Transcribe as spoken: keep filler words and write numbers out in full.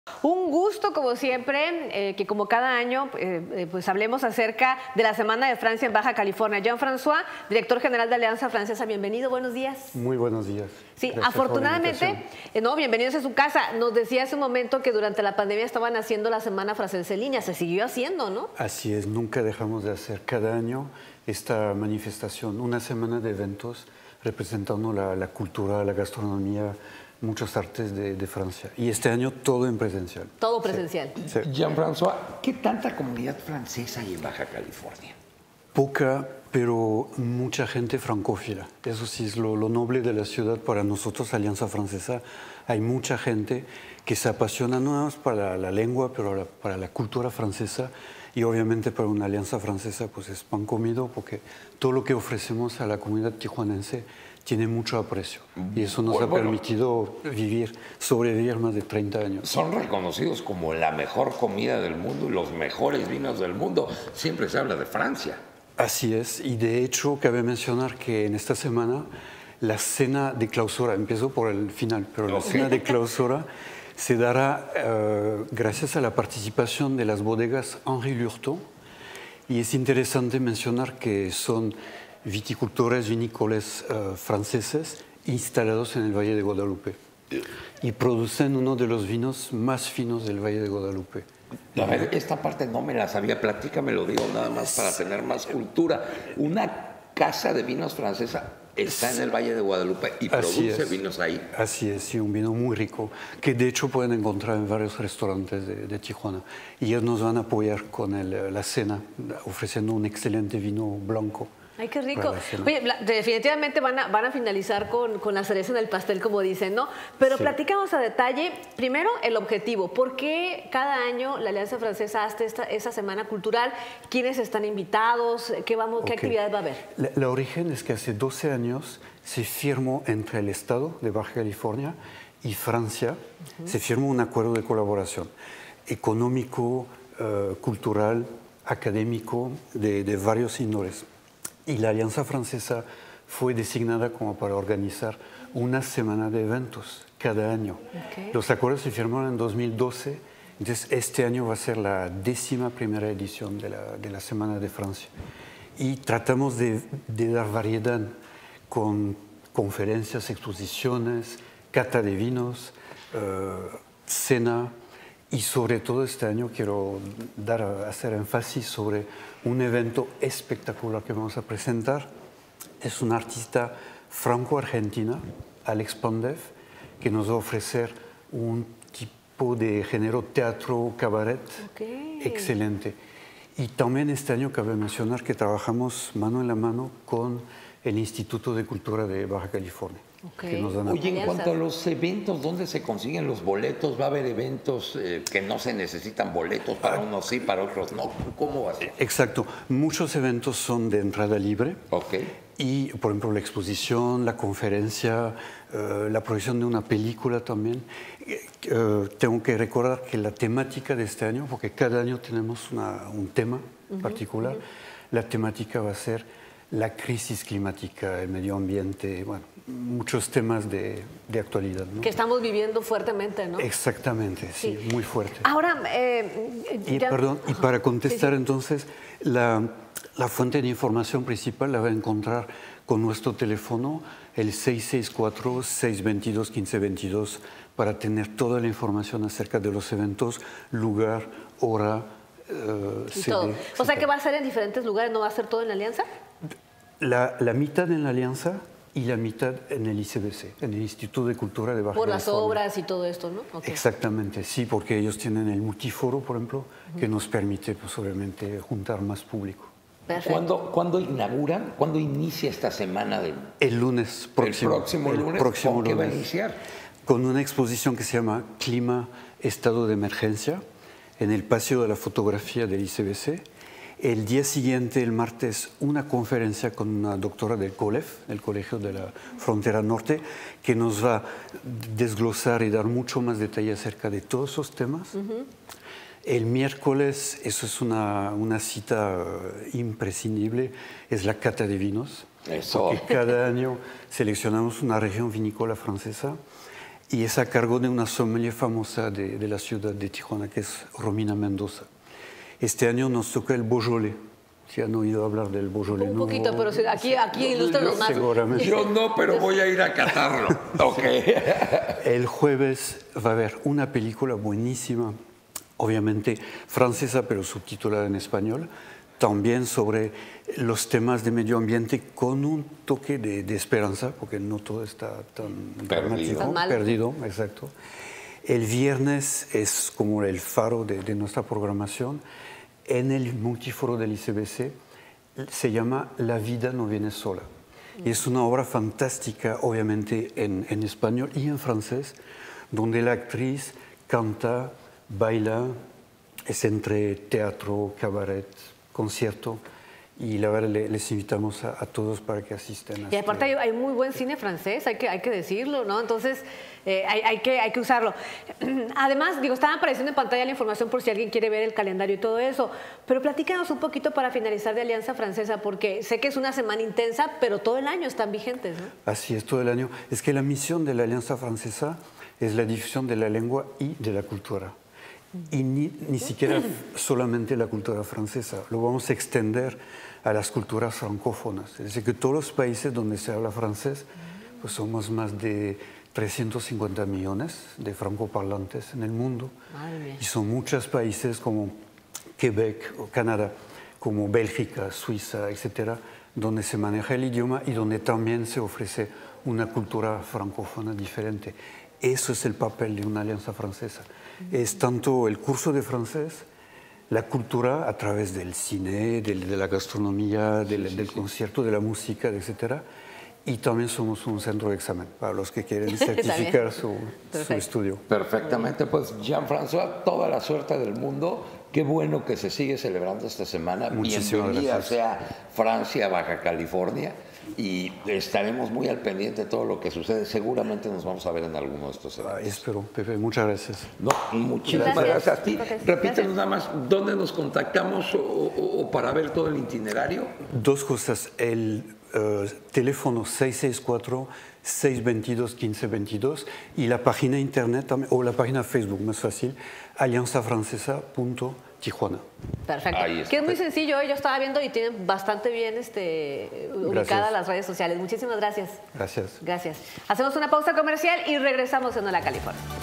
Un gusto, como siempre, eh, que como cada año, eh, eh, pues hablemos acerca de la Semana de Francia en Baja California. Jean-François, director general de Alianza Francesa, bienvenido, buenos días. Muy buenos días. Sí, Gracias afortunadamente, eh, no, bienvenidos a su casa. Nos decía hace un momento que durante la pandemia estaban haciendo la Semana Francesa en línea, se siguió haciendo, ¿no? Así es, nunca dejamos de hacer cada año esta manifestación, una semana de eventos representando la, la cultura, la gastronomía, muchas artes de, de Francia. Y este año todo en presencial. Todo presencial. Sí. Sí. Jean-François, ¿qué tanta comunidad francesa hay en Baja California? Poca, pero mucha gente francófila. Eso sí es lo, lo noble de la ciudad para nosotros, Alianza Francesa. Hay mucha gente que se apasiona no nada más para la lengua, pero la, para la cultura francesa. Y obviamente para una Alianza Francesa pues es pan comido, porque todo lo que ofrecemos a la comunidad tijuanense tiene mucho aprecio. Y eso nos bueno, ha permitido vivir, sobrevivir más de treinta años. Son reconocidos como la mejor comida del mundo y los mejores vinos del mundo. Siempre se habla de Francia. Así es, y de hecho cabe mencionar que en esta semana la cena de clausura, empiezo por el final, pero la cena de clausura se dará uh, gracias a la participación de las bodegas Henri Lurton, y es interesante mencionar que son viticultores, vinícolas uh, franceses instalados en el Valle de Guadalupe y producen uno de los vinos más finos del Valle de Guadalupe. A ver, esta parte no me la sabía, platícame, lo digo nada más para tener más cultura. Una casa de vinos francesa está en el Valle de Guadalupe y Así produce es. vinos ahí. Así es, sí, un vino muy rico, que de hecho pueden encontrar en varios restaurantes de, de Tijuana. Y ellos nos van a apoyar con el, la cena, ofreciendo un excelente vino blanco. Ay, qué rico. Oye, definitivamente van a, van a finalizar con, con la cereza en el pastel, como dicen, ¿no? Pero sí, platícanos a detalle, primero, el objetivo. ¿Por qué cada año la Alianza Francesa hace esta, esa semana cultural? ¿Quiénes están invitados? ¿Qué, vamos, okay. ¿Qué actividades va a haber? La, la origen es que hace doce años se firmó entre el Estado de Baja California y Francia, uh-huh. se firmó un acuerdo de colaboración económico, uh, cultural, académico, de, de varios índores. Y la Alianza Francesa fue designada como para organizar una semana de eventos cada año. Okay. Los acuerdos se firmaron en dos mil doce, entonces este año va a ser la décima primera edición de la, de la Semana de Francia. Y tratamos de, de dar variedad con conferencias, exposiciones, cata de vinos, uh, cena. Y sobre todo este año quiero dar, hacer énfasis sobre un evento espectacular que vamos a presentar. Es una artista franco-argentina, Alex Pandev, que nos va a ofrecer un tipo de género teatro cabaret okay. excelente. Y también este año cabe mencionar que trabajamos mano en la mano con el Instituto de Cultura de Baja California. Okay. Que nos dan a... Oye, en cuanto a los eventos, ¿dónde se consiguen los boletos? ¿Va a haber eventos eh, que no se necesitan boletos? Para unos sí, para otros no. ¿Cómo va a ser? Exacto. Muchos eventos son de entrada libre. Okay. Y, por ejemplo, la exposición, la conferencia, uh, la proyección de una película también. Uh, tengo que recordar que la temática de este año, porque cada año tenemos una, un tema uh-huh, particular, uh-huh. la temática va a ser la crisis climática, el medio ambiente, bueno, muchos temas de, de actualidad, ¿no? Que estamos viviendo fuertemente, ¿no? Exactamente, sí, sí. muy fuerte. Ahora, eh, y, ya... perdón, y para contestar sí, sí. entonces, la, la fuente de información principal la va a encontrar con nuestro teléfono, el seis seis cuatro, seis dos dos, uno cinco dos dos, para tener toda la información acerca de los eventos, lugar, hora, uh, y todo. Sede, o sea que va a ser en diferentes lugares, ¿no va a ser todo en la Alianza? La, la mitad en la Alianza y la mitad en el I C B C, en el Instituto de Cultura de Baja Por California. las obras y todo esto, ¿no? Okay. Exactamente, sí, porque ellos tienen el multiforo, por ejemplo, uh-huh. que nos permite, pues, obviamente, juntar más público. ¿Cuándo, ¿Cuándo inauguran? ¿Cuándo inicia esta semana? De... El lunes próximo. ¿El próximo lunes? El próximo ¿Con qué lunes. va a iniciar? Con una exposición que se llama Clima, Estado de Emergencia, en el Paseo de la Fotografía del I C B C. El día siguiente, el martes, una conferencia con una doctora del COLEF, el Colegio de la Frontera Norte, que nos va a desglosar y dar mucho más detalle acerca de todos esos temas. Uh-huh. El miércoles, eso es una, una cita imprescindible, es la cata de vinos. Eso. Porque cada año seleccionamos una región vinícola francesa y es a cargo de una sommelier famosa de, de la ciudad de Tijuana, que es Romina Mendoza. Este año nos toca el Beaujolais. ¿Si han oído hablar del Beaujolais? Un poquito, no, pero aquí, aquí ilústranos más. Seguramente. Yo no, pero voy a ir a catarlo. Okay. El jueves va a haber una película buenísima, obviamente francesa, pero subtitulada en español, también sobre los temas de medio ambiente con un toque de, de esperanza, porque no todo está tan perdido. Tan mal. perdido, exacto. El viernes es como el faro de, de nuestra programación. En el multiforo del I C B C se llama La vida no viene sola. Y es una obra fantástica, obviamente en, en español y en francés, donde la actriz canta, baila, es entre teatro, cabaret, concierto. Y la verdad les invitamos a, a todos para que asistan. Y aparte hay, hay muy buen cine francés, hay que, hay que decirlo, ¿no? Entonces eh, hay, hay, que, hay que usarlo. Además, digo, estaba apareciendo en pantalla la información por si alguien quiere ver el calendario y todo eso, pero platícanos un poquito para finalizar de Alianza Francesa, porque sé que es una semana intensa, pero todo el año están vigentes, ¿no? Así es, todo el año. Es que la misión de la Alianza Francesa es la difusión de la lengua y de la cultura. Y ni, ni siquiera solamente la cultura francesa, lo vamos a extender a las culturas francófonas. Es decir, que todos los países donde se habla francés, pues somos más de trescientos cincuenta millones de francoparlantes en el mundo. Y son muchos países como Quebec o Canadá, como Bélgica, Suiza, etcétera, donde se maneja el idioma y donde también se ofrece una cultura francófona diferente. Eso es el papel de una alianza francesa. Es tanto el curso de francés, la cultura a través del cine, del, de la gastronomía, del, sí, del sí. concierto, de la música, etcétera. Y también somos un centro de examen para los que quieren certificar su, su estudio. Perfectamente, pues Jean-François, toda la suerte del mundo. Qué bueno que se sigue celebrando esta semana. Muchísimas Bienvenida gracias. sea Francia, Baja California. Y estaremos muy al pendiente de todo lo que sucede. Seguramente nos vamos a ver en alguno de estos eventos. Ah, espero, Pepe. Muchas gracias. No, muchísimas gracias, gracias a ti. Okay. Repítenos nada más, ¿dónde nos contactamos o, o, o para ver todo el itinerario? Dos cosas. El uh, teléfono seis seis cuatro, seis dos dos, uno cinco dos dos y la página internet o la página Facebook, más fácil, alianza francesa punto Tijuana. Perfecto. Que es muy sencillo, yo estaba viendo y tienen bastante bien este, ubicadas las redes sociales. Muchísimas gracias. Gracias. Gracias. Hacemos una pausa comercial y regresamos en Hola California.